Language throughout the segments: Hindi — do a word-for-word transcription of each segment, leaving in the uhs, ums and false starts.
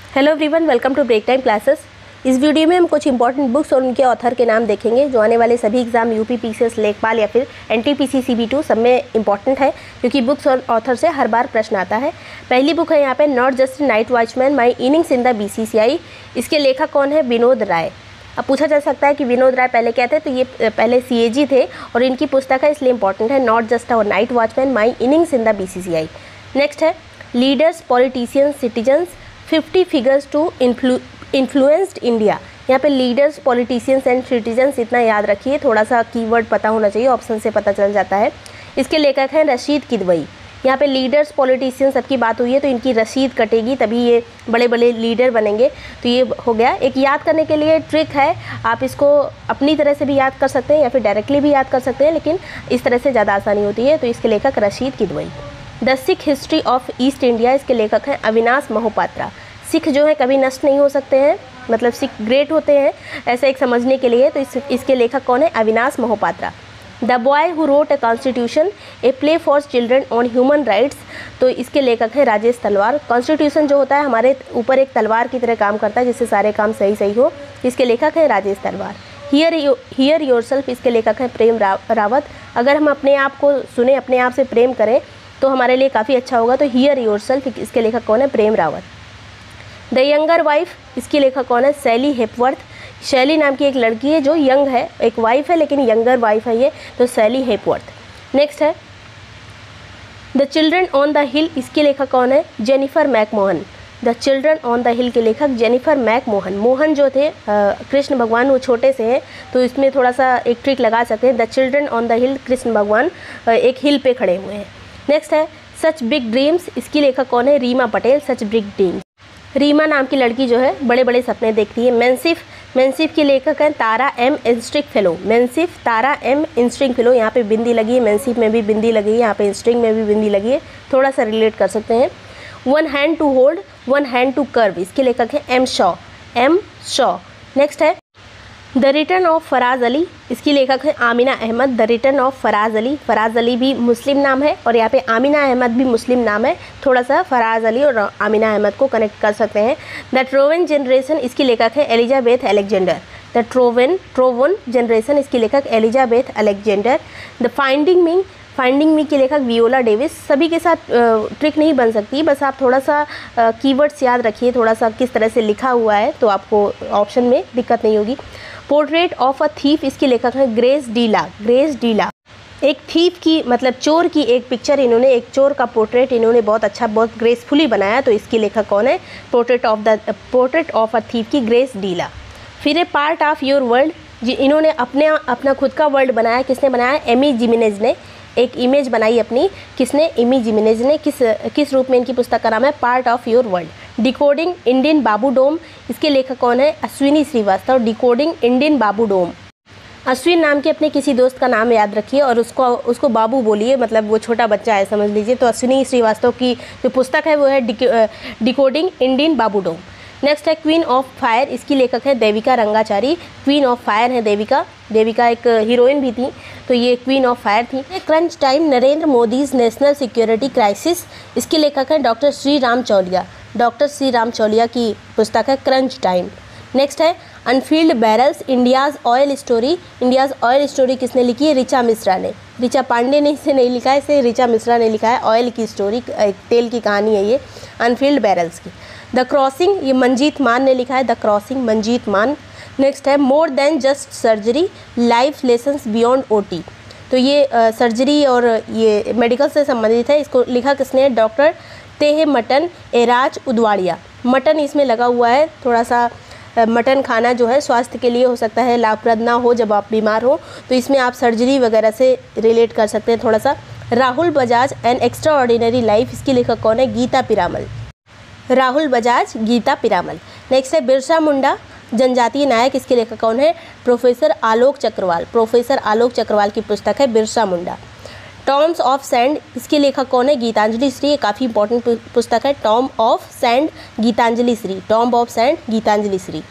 Hello everyone, welcome to break time classes. इस वीडियो में हम कुछ इंपॉर्टेंट बुक्स और उनके ऑथर के नाम देखेंगे जो आने वाले सभी एग्जाम यूपी पीसीएस, लेखपाल या फिर एनटीपीसी सीबी टू सब में इंपॉर्टेंट है, क्योंकि बुक्स और ऑथर से हर बार प्रश्न आता है। पहली बुक है यहाँ पे not just night watchman my innings in the BCCI. इसके लेखक कौन है? विनोद राय। अब पूछा जा सकता है कि विनोद राय पहले क्या थे, तो ये पहले सीएजी थे और इनकी पुस्तक है, इसलिए इंपॉर्टेंट है, not just a night watchman my innings in the BCCI. Next है leaders, politicians, citizens, fifty figures to influenced India. यहाँ पे लीडर्स, पॉलिटिशियंस एंड सिटीजन्स इतना याद रखिए, थोड़ा सा कीवर्ड पता होना चाहिए, ऑप्शन से पता चल जाता है। इसके लेखक हैं रशीद किदवई। यहाँ पे लीडर्स, पॉलिटिशियंस सबकी बात हुई है तो इनकी रसीद कटेगी, तभी ये बड़े बड़े लीडर बनेंगे। तो ये हो गया। एक याद करने के लिए ट्रिक है, आप इसको अपनी तरह से भी याद कर सकते हैं या फिर डायरेक्टली भी याद कर सकते हैं, लेकिन इस तरह से ज़्यादा आसानी होती है। तो इसके लेखक Rashid Kidwai. The Sikh history of East India, इसके लेखक हैं अविनाश मोहपात्रा। सिख जो है कभी नष्ट नहीं हो सकते हैं, मतलब सिख ग्रेट होते हैं, ऐसा एक समझने के लिए। तो इस, इसके लेखक कौन है? Avinash Mohapatra. The boy who wrote a constitution, a play for children on human rights, तो इसके लेखक है राजेश तलवार। कॉन्स्टिट्यूशन जो होता है हमारे ऊपर एक तलवार की तरह काम करता है, जिससे सारे काम सही सही हो। इसके लेखक है राजेश तलवार। हियर यू हियर योरसेल्फ, इसके लेखक हैं प्रेम रावत। अगर हम अपने आप को सुने, अपने आप से प्रेम करें तो हमारे लिए काफ़ी अच्छा होगा। तो हियर योरसेल्फ, इसके लेखक कौन है? Prem Rawat. The younger wife, इसकी लेखक कौन है? सैली हेपवर्थ। शैली नाम की एक लड़की है जो यंग है, एक वाइफ है लेकिन यंगर वाइफ है ये, तो सैली हेपवर्थ। नेक्स्ट है the children on the hill, इसकी लेखक कौन है? Jennifer McMahon. The children on the hill के लेखक जेनिफर मैकमोहन। मोहन जो थे कृष्ण भगवान, वो छोटे से हैं, तो इसमें थोड़ा सा एक ट्रिक लगा सकते हैं। The children on the hill, Krishna भगवान एक हिल पे खड़े हुए हैं। नेक्स्ट है सच बिग ड्रीम्स, इसकी लेखक कौन है? Reema Patel. Such big dreams. Reema नाम की लड़की जो है बड़े बड़े सपने देखती है। मेंसिफ, मेंसिफ की लेखक हैं तारा एम इंस्ट्रिंग फेलो। मेंसिफ तारा एम इंस्ट्रिंग फेलो, यहाँ पे बिंदी लगी है, मेंसिफ में भी बिंदी लगी है, यहाँ पे इंस्ट्रिंग में भी बिंदी लगी है, थोड़ा सा रिलेट कर सकते हैं। One hand to hold, one hand to curve, इसके लेखक हैं M Shaw. M Shaw. Next है the return of Faraz Ali, इसकी लेखक है Aamina Ahmad. The return of Faraz Ali, Faraz Ali भी मुस्लिम नाम है और यहाँ पे आमिना अहमद भी मुस्लिम नाम है, थोड़ा सा फराज अली और आमिना अहमद को कनेक्ट कर सकते हैं। द ट्रोवन जनरेशन, इसकी लेखक है Elizabeth Alexander. The Trayvon Trayvon generation, इसकी लेखक Elizabeth Alexander. The finding me, finding me की लेखक वियोला डेविस। सभी के साथ ट्रिक नहीं बन सकती, बस आप थोड़ा सा कीवर्ड्स याद रखिए, थोड़ा सा किस तरह से लिखा हुआ है, तो आपको ऑप्शन में दिक्कत नहीं होगी। पोर्ट्रेट ऑफ अ थीफ, इसकी लेखक है ग्रेस डीला। ग्रेस डीला एक थीफ की, मतलब चोर की एक पिक्चर, इन्होंने एक चोर का पोर्ट्रेट इन्होंने बहुत अच्छा, बहुत ग्रेसफुली बनाया, तो इसकी लेखक कौन है? Portrait of the portrait of a thief की ग्रेस डीला। फिर a part of your world, जी इन्होंने अपने अपना खुद का वर्ल्ड बनाया। किसने बनाया? एमी जिमेनेज ने एक इमेज बनाई अपनी। किसने? एमी जिमेनेज ने। किस किस रूप में? इनकी पुस्तक का नाम है part of your world. Decoding Indian babudom, इसके लेखक कौन है? Ashwini Shrivastava. Decoding Indian babudom. Ashwin नाम के अपने किसी दोस्त का नाम याद रखिए और उसको उसको बाबू बोलिए, मतलब वो छोटा बच्चा है समझ लीजिए। तो अश्विनी श्रीवास्तव की जो पुस्तक है वो है decoding Indian babudom. Next है क्वीन ऑफ फायर, इसकी लेखक है Devika Rangachari. Queen of fire है देविका। देविका एक हीरोइन भी थी, तो ये क्वीन ऑफ फायर थी। Crunch time, Narendra Modi's national security crisis, इसके लेखक हैं डॉक्टर श्री राम चौलिया। डॉक्टर श्री राम चौलिया की पुस्तक है क्रंच टाइम। नेक्स्ट है unfilled barrels, India's oil story. India's oil story किसने लिखी है? ऋचा मिश्रा ने। ऋचा पांडे ने इसे नहीं लिखा है, इसे ऋचा मिश्रा ने लिखा है। ऑयल की स्टोरी, तेल की कहानी है ये, अनफील्ड बैरल्स की। द क्रॉसिंग, ये मंजीत मान ने लिखा है। The crossing, Manjeet Mann. Next है more than just surgery, life lessons beyond OT, तो ये सर्जरी और ये मेडिकल से संबंधित है। इसको लिखा किसने है? Doctor Tehemton Erach Udwadia. Mutton इसमें लगा हुआ है, थोड़ा सा मटन खाना जो है स्वास्थ्य के लिए हो सकता है लाभप्रद ना हो जब आप बीमार हो, तो इसमें आप सर्जरी वगैरह से रिलेट कर सकते हैं थोड़ा सा। Rahul Bajaj an extraordinary life, इसकी लेखक कौन है? गीता पिरामल। राहुल बजाज, गीता पिरामल। नेक्स्ट है बिरसा मुंडा जनजातीय नायक, इसके लेखक कौन है? प्रोफेसर आलोक चक्रवाल। प्रोफेसर आलोक चक्रवाल की पुस्तक है Birsa Munda. Tombs of sand, इसके लेखक कौन है? गीतांजलि श्री। ये काफ़ी इंपॉर्टेंट पुस्तक है, tomb of sand, Geetanjali Shree. Tomb of sand, Geetanjali Shree.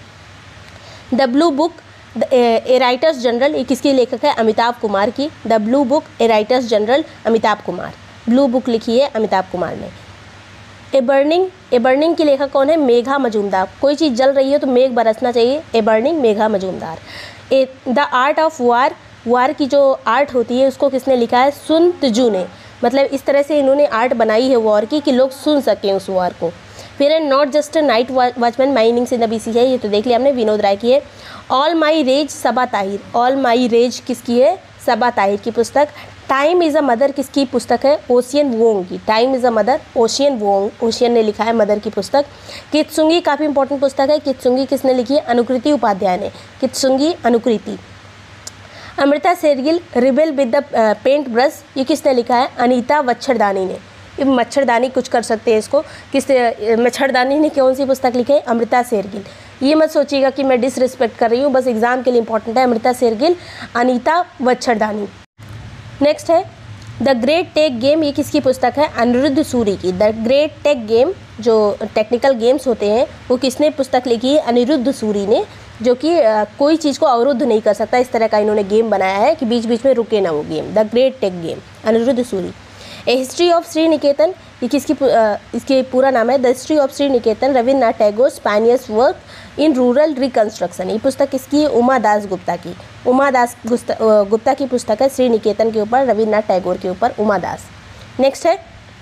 The blue book a writer's journal, ये किसके लेखक है? अमिताभ कुमार की। The blue book a writer's journal, Amitabha Kumar. Blue book लिखी है अमिताभ कुमार ने। ए बर्निंग, ए बर्निंग की लेखक कौन है? मेघा मजूमदार। कोई चीज़ जल रही है तो मेघ बरसना चाहिए, a burning Megha Majumdar. A the art of war, war की जो आर्ट होती है उसको किसने लिखा है? सुन त्जू ने। मतलब इस तरह से इन्होंने आर्ट बनाई है वॉर की कि लोग सुन सकें उस वॉर को। फिर है not just a night watchman my innings in the BC है, ये तो देख लिया हमने, विनोद राय की है। All my rage Saba Tahir, all my rage किसकी है? सबा ताहिर की पुस्तक। टाइम इज़ अ मदर किसकी पुस्तक है? ओशियन वोंग की। Time is a mother, Ocean Vuong, Ocean ने लिखा है मदर की पुस्तक। कित्सुंगी काफ़ी इंपॉर्टेंट पुस्तक है। कित्सुंगी किसने लिखी है? अनुकृति उपाध्याय ने। कित्सुंगी Anukriti. Amrita Shergil rebel with the paint brush, ये किसने लिखा है? अनीता मच्छरदानी ने। मच्छरदानी कुछ कर सकते हैं इसको, किस मच्छरदानी ने कौन सी पुस्तक लिखी है? अमृता शेरगिल। ये मत सोचिएगा कि मैं डिसरिस्पेक्ट कर रही हूँ, बस एग्जाम के लिए इंपॉर्टेंट है। अमृता शेरगिल, अनीता मच्छरदानी। नेक्स्ट है द ग्रेट टेक गेम, ये किसकी पुस्तक है? अनिरुद्ध सूरी की। द ग्रेट टेक गेम, जो टेक्निकल गेम्स होते हैं वो किसने पुस्तक लिखी है? अनिरुद्ध सूरी ने, जो कि कोई चीज़ को अवरुद्ध नहीं कर सकता, इस तरह का इन्होंने गेम बनाया है कि बीच बीच में रुके ना वो गेम। The great tech game, Aniruddha Suri. A history of Sriniketan, ये किसकी इसके पूरा नाम है? The history of Sriniketan, Rabindranath Tagore pioneers work in rural reconstruction. ये पुस्तक किसकी है? उमा दास गुप्ता की। उमा दास गुप्ता की पुस्तक है श्री निकेतन के ऊपर, रविन्द्रनाथ टैगोर के ऊपर, उमा दास। नेक्स्ट है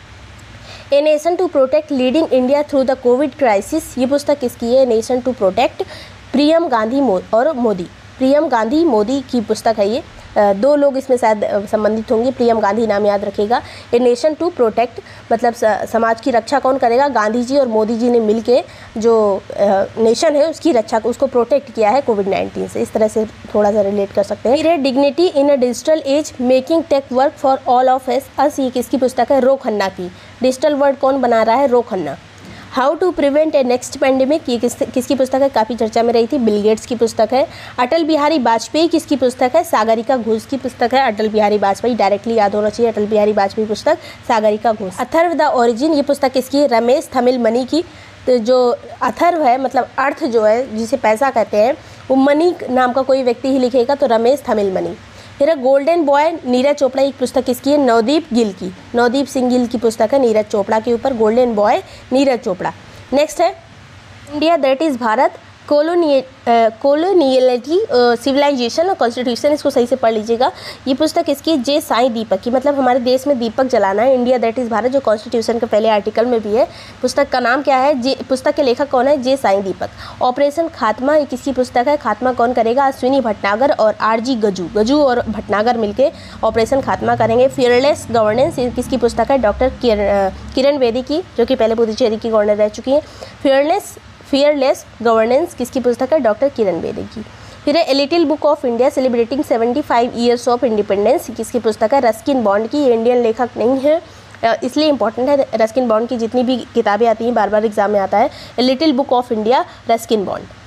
a nation to protect leading India through the covid crisis, ये पुस्तक किसकी है? Nation to protect, Priyam Gandhi और मोदी। प्रियम गांधी मोदी की पुस्तक है ये। दो लोग इसमें शायद संबंधित होंगे, प्रियम गांधी नाम याद रखेगा। ए नेशन टू प्रोटेक्ट मतलब समाज की रक्षा कौन करेगा? गांधी जी और मोदी जी ने मिलके जो नेशन है उसकी रक्षा को, उसको प्रोटेक्ट किया है कोविड नाइन्टीन से। इस तरह से थोड़ा सा रिलेट कर सकते हैं। फिर dignity in a digital age making tech work for all of us us, ये किसकी पुस्तक है? रो खन्ना की। डिजिटल वर्ल्ड कौन बना रहा है? Ro Khanna. How to prevent a next pandemic, ये किस किसकी पुस्तक है? काफ़ी चर्चा में रही थी, बिल गेट्स की पुस्तक है। अटल बिहारी वाजपेयी किसकी पुस्तक है? सागरिका घोष की पुस्तक है। अटल बिहारी वाजपेयी डायरेक्टली याद होना चाहिए, अटल बिहारी वाजपेयी पुस्तक, सागरिका घोष। अथर्व द ओरिजिन, ये पुस्तक किसकी है? रमेश थमिल मनी की। तो जो अथर्व है मतलब अर्थ जो है जिसे पैसा कहते हैं, वो मनी नाम का कोई व्यक्ति ही लिखेगा, तो रमेश थमिल मनी। फिर गोल्डन बॉय नीरज चोपड़ा, एक पुस्तक किसकी है? नवदीप गिल की। नवदीप सिंह गिल की पुस्तक है नीरज चोपड़ा के ऊपर, golden boy Neeraj Chopra. Next है India that is Bharat, colonial coloniality civilisation और कॉन्स्टिट्यूशन, इसको सही से पढ़ लीजिएगा। ये पुस्तक इसकी जे साईं दीपक की, मतलब हमारे देश में दीपक जलाना है। इंडिया दैट इज़ भारत जो कॉन्स्टिट्यूशन के पहले आर्टिकल में भी है। पुस्तक का नाम क्या है? जे पुस्तक के लेखक कौन है? जे साईं दीपक। ऑपरेशन खात्मा, ये किसकी पुस्तक है? खात्मा कौन करेगा? अश्विनी भटनागर और आर जी गजू गजू और भटनागर मिलके ऑपरेशन खात्मा करेंगे। फियरलेस गवर्नेंस, ये किसकी पुस्तक है? डॉक्टर किरण बेदी की, जो कि पहले पुदुचेरी की गवर्नर रह चुकी हैं। फियरलेस फियरलेस गवर्नेंस किसकी पुस्तक है? डॉक्टर किरण बेदी की। फिर a little book of India celebrating seventy five years of independence, किसकी पुस्तक है? रस्किन बॉन्ड की। इंडियन लेखक नहीं है इसलिए इंपॉर्टेंट है। रस्किन बॉन्ड की जितनी भी किताबें आती हैं बार बार एग्जाम में आता है। A little book of India, Ruskin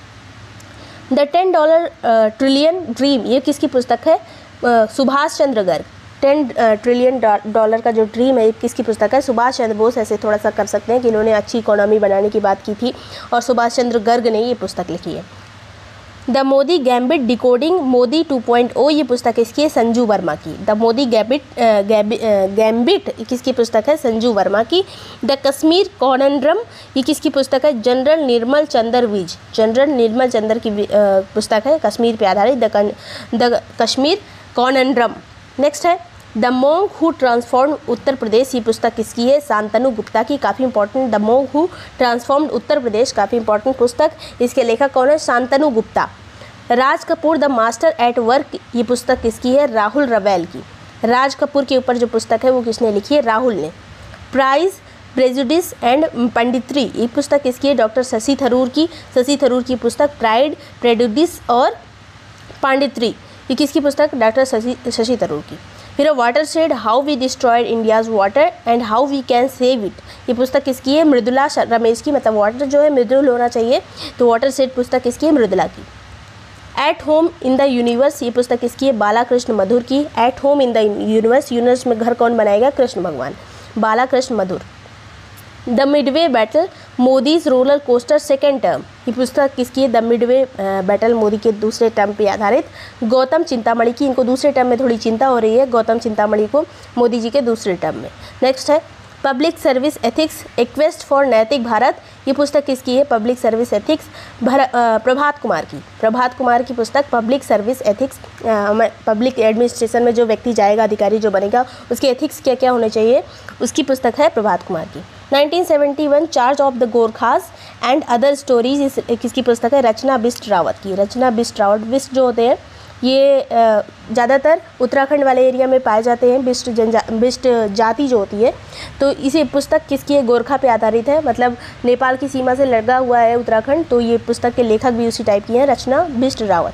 Bond. The ten dollar trillion dream, ये किसकी पुस्तक है? Subhash Chandra Garg. Ten trillion dollar का जो ड्रीम है किसकी पुस्तक है? सुभाष चंद्र बोस। ऐसे थोड़ा सा कर सकते हैं कि इन्होंने अच्छी इकोनॉमी बनाने की बात की थी और सुभाष चंद्र गर्ग ने ये पुस्तक लिखी है। The Modi gambit decoding Modi two point O, ये पुस्तक इसकी है संजू वर्मा की। द मोदी गैबिट गैम्बिट किसकी पुस्तक है? संजू वर्मा की। द कश्मीर कॉनड्रम, ये किसकी पुस्तक है? जनरल निर्मल चंद्र विज। जनरल निर्मल चंद्र की पुस्तक है, कश्मीर पे आधारित। The Kashmir conundrum. नेक्स्ट है the monk who transform Uttar Pradesh, ये पुस्तक किसकी है? शांतनु गुप्ता की। काफ़ी important, the monk who transformed Uttar Pradesh, काफ़ी इंपॉर्टेंट पुस्तक। इसके लेखक कौन है? Shantanu Gupta. Raj Kapoor the master at work, ये पुस्तक किसकी है? राहुल रवेल की। राज कपूर के ऊपर जो पुस्तक है वो किसने लिखी है? राहुल ने। प्राइज प्रेजुडिस एंड पंडित्री, ये पुस्तक किसकी है? डॉक्टर शशि थरूर की। शशि थरूर की पुस्तक प्राइड, प्रेजुडिस और पांडित्री, ये किसकी पुस्तक? डॉक्टर शशि शशि थरूर की। फिर watershed how we destroyed India's water and how we can save it, ये पुस्तक किसकी है? मृदुला रमेश की। मतलब वाटर जो है मृदुल होना चाहिए, तो वाटर शेड पुस्तक किसकी है? मृदुला की। At home in the universe, ये पुस्तक किसकी है? बालाकृष्ण मधुर की। At home in the universe, universe में घर कौन बनाएगा? कृष्ण भगवान, Balakrishna Madhur. The midway battle Modi's roller coaster second term, ये पुस्तक किसकी है? द मिडवे बैटल मोदी के दूसरे टर्म पे आधारित, गौतम चिंतामणि की। इनको दूसरे टर्म में थोड़ी चिंता हो रही है, गौतम चिंतामणि को मोदी जी के दूसरे टर्म में। नेक्स्ट है public service ethics, a quest for Naitik Bharat, ये पुस्तक किसकी है? Public service ethics Prabhat Kumar की। प्रभात कुमार की पुस्तक public service ethics, public administration में जो व्यक्ति जाएगा, अधिकारी जो बनेगा, उसके एथिक्स क्या क्या होने चाहिए, उसकी पुस्तक है प्रभात कुमार की। Nineteen seventy one charge of the Gorkhas and other stories, इस किसकी पुस्तक है? रचना बिष्ट रावत की। रचना बिष्ट रावत, बिष्ट जो होते हैं ये ज़्यादातर उत्तराखंड वाले एरिया में पाए जाते हैं, बिष्ट जनजा बिष्ट जाति जो होती है। तो इसे पुस्तक किसकी है? गोरखा पे आधारित है, मतलब नेपाल की सीमा से लगा हुआ है उत्तराखंड, तो ये पुस्तक के लेखक भी उसी टाइप की हैं, Rachna Bisht Rawat.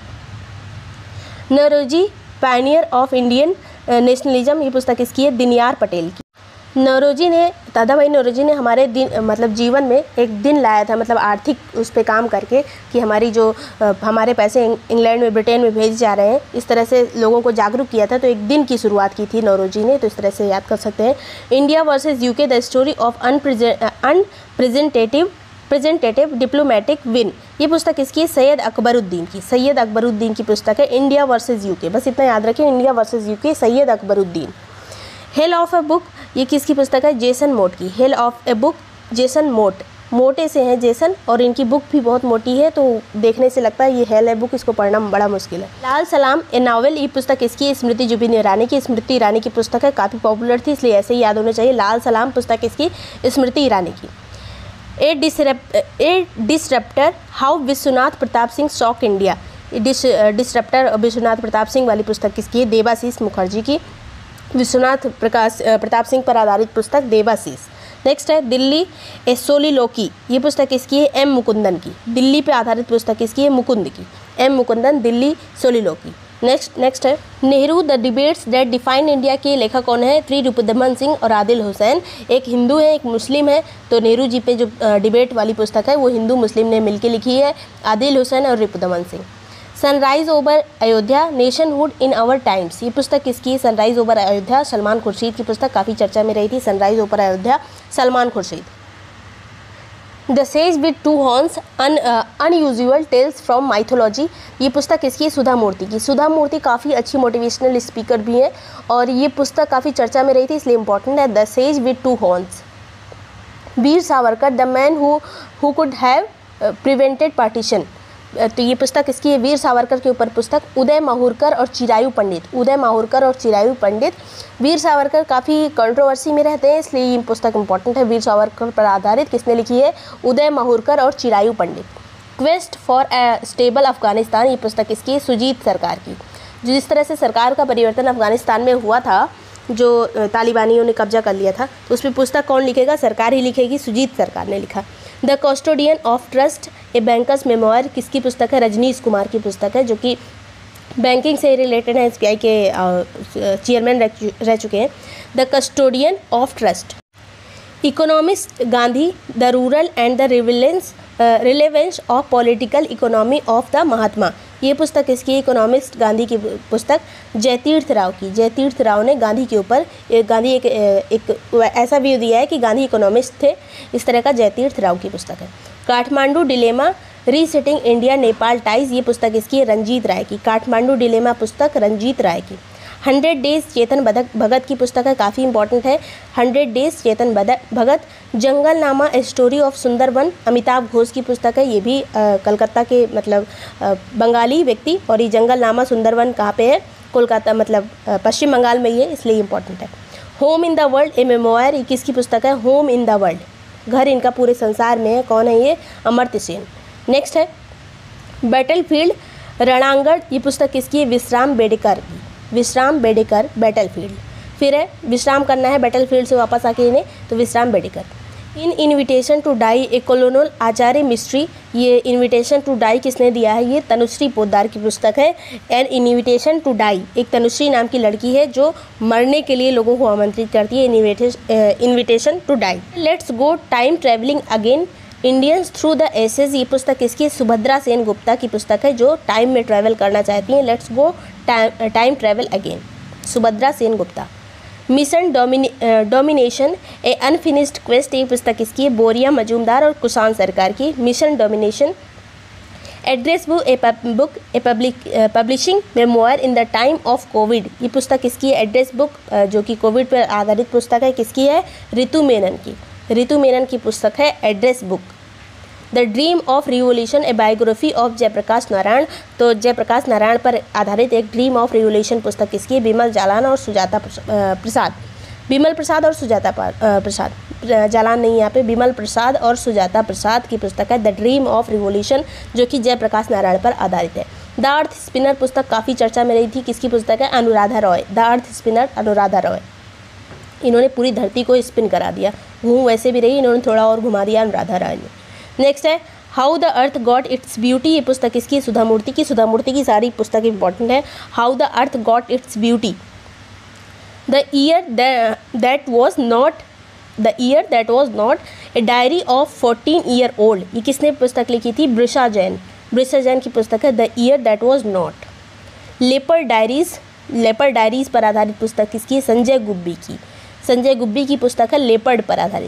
Naoroji pioneer of Indian nationalism, ये पुस्तक किसकी है? दिनयार पटेल की। नौरोजी ने, दादा भाई नौरोजी ने हमारे दिन मतलब जीवन में एक दिन लाया था, मतलब आर्थिक उस पर काम करके कि हमारी जो हमारे पैसे इंग्लैंड में, ब्रिटेन में भेजे जा रहे हैं, इस तरह से लोगों को जागरूक किया था। तो एक दिन की शुरुआत की थी नौरोजी ने, तो इस तरह से याद कर सकते हैं। India versus UK, the story of unpresentative presentative diplomatic win, ये पुस्तक किसकी है? सैयद अकबरुद्दीन की। सैयद अकबरुद्दीन की पुस्तक है इंडिया वर्सेस यूके, बस इतना याद रखें, India versus UK, Syed Akbaruddin. Hell of a book, ये किसकी पुस्तक है? जेसन मोट की। Hell of a book, Jason Mott, मोटे से हैं जेसन, और इनकी बुक भी बहुत मोटी है, तो देखने से लगता है ये हेल है बुक, इसको पढ़ना बड़ा मुश्किल है। लाल सलाम ए नावल, ये पुस्तक किसकी? स्मृति जुबिन ईरानी की। स्मृति ईरानी की पुस्तक है, काफ़ी पॉपुलर थी इसलिए ऐसे ही याद होना चाहिए। लाल सलाम पुस्तक किसकी? स्मृति ईरानी की। A disrupt a disruptor, how Vishwanath Pratap Singh shook India, dis disruptor Vishwanath Pratap Singh वाली पुस्तक किसकी है? देवाशीष मुखर्जी की। विश्वनाथ प्रकाश प्रताप सिंह पर आधारित पुस्तक देवाशीष। नेक्स्ट है दिल्ली ए सोलिलोकी, ये पुस्तक किसकी है? एम मुकुंदन की। दिल्ली पे आधारित पुस्तक किसकी है? मुकुंद की। M Mukundan, Delhi soliloquy. Next next है Nehru the debates that define India, के लेखक कौन है? श्री रिपुदमन सिंह और आदिल हुसैन। एक हिंदू है, एक मुस्लिम है, तो नेहरू जी पे जो डिबेट वाली पुस्तक है वो हिंदू मुस्लिम ने मिलकर लिखी है, आदिल हुसैन और Ripudaman Singh. Sunrise over Ayodhya, nationhood in our times, ये पुस्तक किसकी है? सनराइज ओवर अयोध्या, सलमान खुर्शीद की पुस्तक, काफ़ी चर्चा में रही थी। Sunrise over Ayodhya, Salman Khurshid. The sage with two horns, un unusual tales from mythology, ये पुस्तक किसकी है? सुधा मूर्ति की। सुधा मूर्ति काफ़ी अच्छी मोटिवेशनल स्पीकर भी हैं और ये पुस्तक काफ़ी चर्चा में रही थी इसलिए इंपॉर्टेंट है। The sage with two horns. Veer Savarkar, the man who who could have prevented partition, तो ये पुस्तक इसकी है? वीर सावरकर के ऊपर पुस्तक। उदय माहुरकर और चिरायु पंडित, उदय माहुरकर और चिरायु पंडित। वीर सावरकर काफ़ी कंट्रोवर्सी में रहते हैं इसलिए ये पुस्तक इंपॉर्टेंट है। वीर सावरकर पर आधारित, किसने लिखी है? उदय माहुरकर और Chirayu Pandit. Quest for a stable Afghanistan, ये पुस्तक इसकी है? सुजीत सरकार की। जिस तरह से सरकार का परिवर्तन अफगानिस्तान में हुआ था, जो तालिबानियों ने कब्जा कर लिया था, तो उसमें पुस्तक कौन लिखेगा? सरकार ही लिखेगी, सुजीत सरकार ने लिखा। The custodian of trust a banker's memoir, किसकी पुस्तक है? रजनीश कुमार की पुस्तक है, जो कि बैंकिंग से रिलेटेड है, एस बी आई के चेयरमैन रह चुके हैं। The custodian of trust. Economist Gandhi, the rural and the relevance relevance of political economy of the Mahatma, ये पुस्तक इसकी? इकोनॉमिस्ट गांधी की पुस्तक, जयतीर्थ राव की। जयतीर्थ राव ने गांधी के ऊपर, गांधी एक एक ऐसा व्यू दिया है कि गांधी इकोनॉमिस्ट थे, इस तरह का जयतीर्थ राव की पुस्तक है। Kathmandu dilemma, resetting India Nepal ties, ये पुस्तक इसकी है? रंजीत राय की। काठमांडू डिलेमा पुस्तक रंजीत राय की। हंड्रेड डेज चेतन भगत की पुस्तक है, काफ़ी इंपॉर्टेंट है। Hundred days Chetan Bhagat. Junglenama a story of Sundarban, Amitav Ghosh की पुस्तक है, ये भी आ, कलकत्ता के मतलब आ, बंगाली व्यक्ति, और ये जंगलनामा सुंदरबन कहाँ पे है? कोलकाता, मतलब आ, पश्चिम बंगाल में ही है, इसलिए इंपॉर्टेंट है। Home in the world a memoir, ये किसकी पुस्तक है? होम इन द वर्ल्ड, घर इनका पूरे संसार में है। कौन है ये? अमर्त्य सेन। नेक्स्ट है बैटलफील्ड रणांगण, ये पुस्तक किसकी है? विश्राम बेडेकर की। विश्राम बेडेकर, बैटलफील्ड। फिर है विश्राम करना है बैटलफील्ड से वापस आके इन्हें, तो Vishram Bedekar. In invitation to die a colonel Acharya mystery, ये इनविटेशन टू डाई किसने दिया है? ये तनुश्री पोद्दार की पुस्तक है। एन इनविटेशन टू डाई, एक तनुश्री नाम की लड़की है जो मरने के लिए लोगों को आमंत्रित करती है। Invitation to die. Let's go time travelling again, Indians through the ages, ये पुस्तक किसकी? सुभद्रा सेन गुप्ता की पुस्तक है, जो टाइम में ट्रैवल करना चाहती हैं। Let's go time time travel again, Subhadra Sen Gupta. Mission domination a unfinished quest, ये पुस्तक किसकी है? बोरिया मजूमदार और कुशान सरकार की। Mission domination address book a book a public publishing memoir in the time of covid. ये पुस्तक किसकी है? एड्रेस बुक जो कि कोविड पर आधारित पुस्तक है, किसकी है? ऋतु मेनन की। ऋतु मेनन की पुस्तक है address book. The dream of revolution a biography of Jayaprakash Narayan. तो जयप्रकाश नारायण पर आधारित एक ड्रीम ऑफ रिवोल्यूशन पुस्तक किसकी है? बिमल जालान और सुजाता प्रसाद। बिमल प्रसाद और सुजाता प्रसाद, जालान नहीं यहाँ पे, बिमल प्रसाद और सुजाता प्रसाद की पुस्तक है द ड्रीम ऑफ रिवोल्यूशन, जो कि जयप्रकाश नारायण पर आधारित है। द अर्थ स्पिनर पुस्तक काफ़ी चर्चा में रही थी, किसकी पुस्तक है? Anuradha Roy. The earth spinner, Anuradha Roy. इन्होंने पूरी धरती को स्पिन करा दिया, घूम वैसे भी रही, इन्होंने थोड़ा और घुमा दिया अनुराधा रॉय ने। नेक्स्ट है how the earth got its beauty. ये पुस्तक किसकी? सुधा मूर्ति की। सुधा मूर्ति की सारी पुस्तक इंपॉर्टेंट है। How the earth got its beauty. The year that was not the year that was not a diary of fourteen year old. ये किसने पुस्तक लिखी थी? ब्रिशा जैन। ब्रिशा जैन की पुस्तक है the year that was not. Leper diaries, leper diaries पर आधारित पुस्तक किसकी है? संजय गुब्बी की। संजय गुब्बी की पुस्तक है लेपर्ड पर आधारित।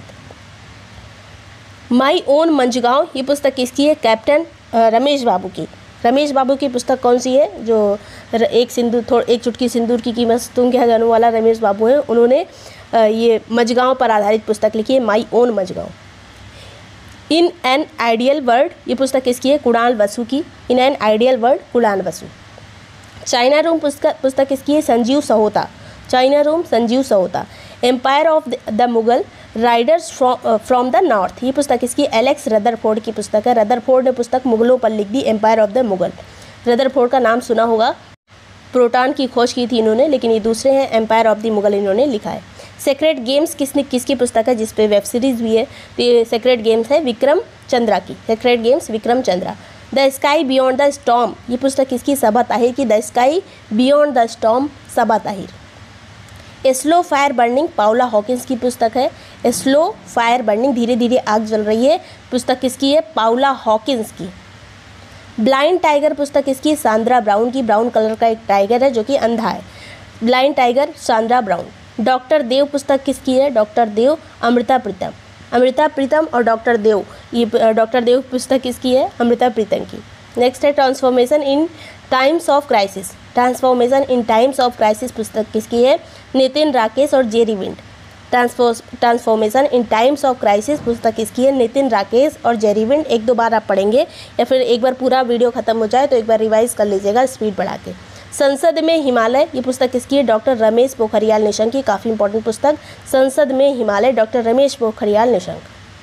माई ओन मंझगांव, ये पुस्तक किसकी है? कैप्टन रमेश बाबू की। रमेश बाबू की पुस्तक कौन सी है? जो एक सिंदूर थोड़ एक चुटकी सिंदूर की कीमत तुम क्या जानू वाला रमेश बाबू हैं, उन्होंने ये मझगांव पर आधारित पुस्तक लिखी है my own Mazgaon. In an ideal world, ये पुस्तक किसकी है? कुणाल बसु की। In an ideal world, Kunal Basu. China room पुस्तक पुस्तक किसकी है? Sanjeev Sahota. China room, Sanjeev Sahota. Empire of the Mughal raiders from the north, ये पुस्तक किसकी? एलेक्स रदरफोर्ड की पुस्तक है। रदरफोर्ड ने पुस्तक मुगलों पर लिख दी, empire of the Mughal. Rutherford का नाम सुना होगा, प्रोटॉन की खोज की थी इन्होंने, लेकिन ये दूसरे हैं, एम्पायर ऑफ द मुगल इन्होंने लिखा है। सेक्रेट गेम्स किसने किसकी पुस्तक है? जिसपे वेब सीरीज भी है, तो ये सेक्रेट गेम्स है विक्रम चंद्रा की। Sacred games Vikram Chandra. The sky beyond the storm, ये पुस्तक किसकी? सबा ताहिर की। The sky beyond the storm, Saba Tahir. A slow fire burning, Paula Hawkins की पुस्तक है। ए स्लो फायर बर्निंग, धीरे धीरे आग जल रही है, पुस्तक किसकी है? पाउला हॉकिंस की। ब्लाइंड टाइगर पुस्तक किसकी? सांद्रा ब्राउन की। ब्राउन कलर का एक टाइगर है जो कि अंधा है। Blind tiger, Sandra Brown. Doctor Dev पुस्तक किसकी है? डॉक्टर देव, अमृता प्रीतम। अमृता प्रीतम और डॉक्टर देव, ये डॉक्टर देव पुस्तक किसकी है? अमृता प्रीतम की। नेक्स्ट है transformation in times of crisis. Transformation in times of crisis पुस्तक किसकी है? नितिन राकेश और Jerry Wind. Transformation in times of crisis पुस्तक किसकी है? नितिन राकेश और जेरी विंड। एक दो बार आप पढ़ेंगे या फिर एक बार पूरा वीडियो खत्म हो जाए तो एक बार रिवाइज कर लीजिएगा स्पीड बढ़ा के। संसद में हिमालय, ये पुस्तक किसकी है? डॉक्टर रमेश पोखरियाल निशंक की। काफ़ी इंपॉर्टेंट पुस्तक, संसद में Himalaya, doctor Ramesh Pokhriyal Nishank.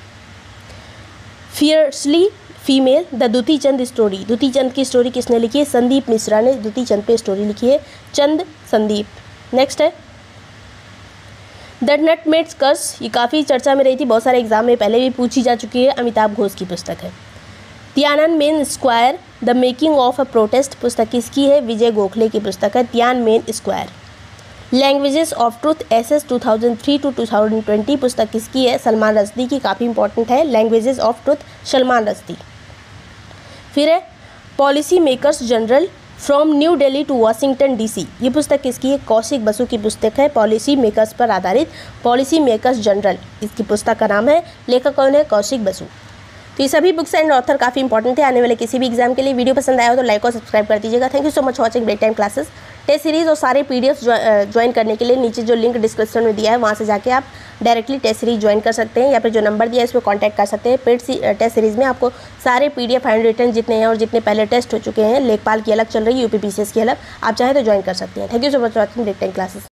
Fiercely female, the Dutee Chand story. Dutee Chand की स्टोरी किसने लिखी है? संदीप मिश्रा ने दुती चंद पे स्टोरी लिखी है, चंद संदीप। नेक्स्ट है द नटमेड्स कर्स, ये काफ़ी चर्चा में रही थी, बहुत सारे एग्जाम में पहले भी पूछी जा चुकी है, अमिताभ घोष की पुस्तक है। Tiananmen square, the making of a protest पुस्तक किसकी है? विजय गोखले की पुस्तक है, Tiananmen square. Languages of truth essays two thousand three to two thousand twenty पुस्तक किसकी है? सलमान रश्दी की। काफ़ी इंपॉर्टेंट है languages of truth, Salman Rushdie. फिर है policy makers general from New Delhi to Washington DC, ये पुस्तक किसकी है? कौशिक बसु की पुस्तक है, पॉलिसी मेकर्स पर आधारित, पॉलिसी मेकर्स जनरल इसकी पुस्तक का नाम है। लेखक कौन है? कौशिक बसु। तो ये सभी बुक्स एंड ऑथर काफ़ी इंपॉर्टेंट है आने वाले किसी भी एग्जाम के लिए। वीडियो पसंद आया हो तो लाइक और सब्सक्राइब कर दीजिएगा। Thank you so much watching break time classes. Test series और सारे पीडीएफ ज्वाइन करने के लिए नीचे जो लिंक डिस्क्रिप्शन में दिया है वहाँ से जाके आप डायरेक्टली टेस्ट सीरीज ज्वाइन कर सकते हैं, या फिर जो नंबर दिया है इस पर कॉन्टैक्ट कर सकते हैं। पेड टेस्ट सीरीज में आपको सारे पीडीएफ हैंड रिटन जितने हैं और जितने पहले टेस्ट हो चुके हैं, लेखपाल की अलग चल रही है, यूपीपीसीएस की अलग, आप चाहें तो ज्वाइन कर सकते हैं। Thank you so much watching break time classes.